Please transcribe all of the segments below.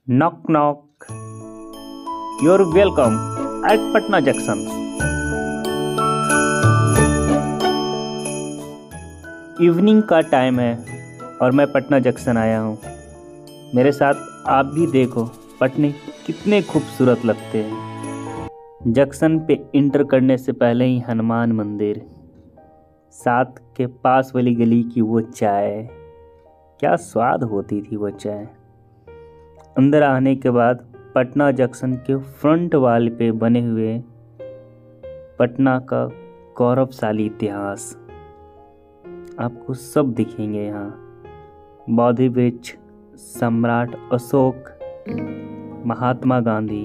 Knock knock. You're welcome at Patna Junction. Evening का time है और मैं पटना जंक्शन आया हूँ। मेरे साथ आप भी देखो पटने कितने खूबसूरत लगते हैं। जंक्शन पे इंटर करने से पहले ही हनुमान मंदिर, साथ के पास वाली गली की वो चाय, क्या स्वाद होती थी वो चाय। अंदर आने के बाद पटना जंक्शन के फ्रंट वाल पे बने हुए पटना का गौरवशाली इतिहास आपको सब दिखेंगे यहाँ। बोधि वृक्ष, सम्राट अशोक, महात्मा गांधी।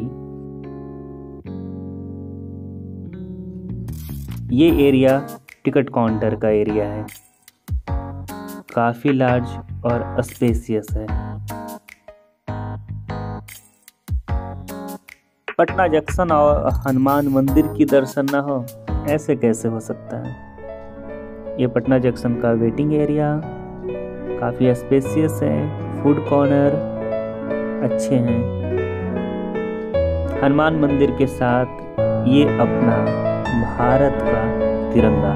ये एरिया टिकट काउंटर का एरिया है, काफी लार्ज और स्पेसियस है। पटना जंक्शन और हनुमान मंदिर की दर्शन न हो, ऐसे कैसे हो सकता है। ये पटना जंक्शन का वेटिंग एरिया काफ़ी स्पेसियस है, फूड कॉर्नर अच्छे हैं। हनुमान मंदिर के साथ ये अपना भारत का तिरंगा।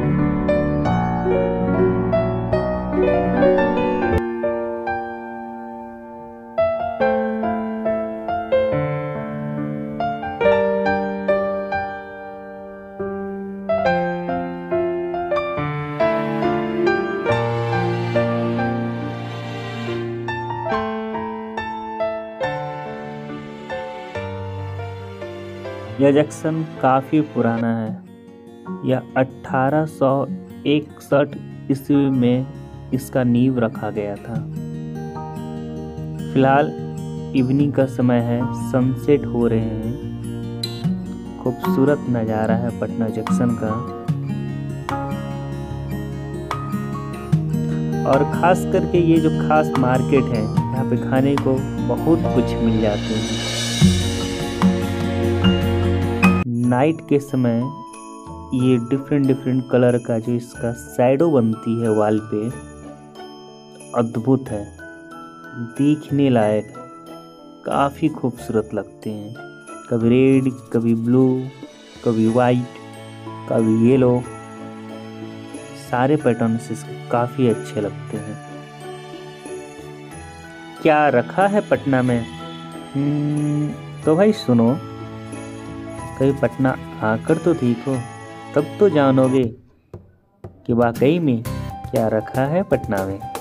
यह जंक्शन काफ़ी पुराना है। यह 1861 ईस्वी में इसका नींव रखा गया था। फिलहाल इवनिंग का समय है, सनसेट हो रहे हैं। खूबसूरत नज़ारा है पटना जंक्शन का। और ख़ास करके ये जो खास मार्केट है, यहाँ पे खाने को बहुत कुछ मिल जाते हैं। नाइट के समय ये डिफरेंट कलर का जो इसका शैडो बनती है वॉल पे, अद्भुत है, देखने लायक, काफ़ी खूबसूरत लगते हैं। कभी रेड, कभी ब्लू, कभी वाइट, कभी येलो, सारे पैटर्न्स इसके काफ़ी अच्छे लगते हैं। क्या रखा है पटना में? तो भाई सुनो, कभी पटना आकर तो देखो, तब तो जानोगे कि वाकई में क्या रखा है पटना में।